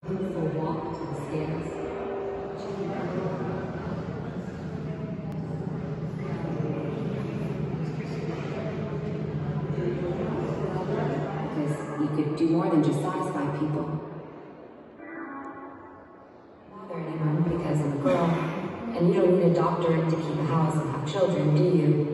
For a walk to the stairs. Because you could do more than just satisfy people. Bother anyone because I'm a girl, and you don't need a doctorate to keep a house and have children, do you?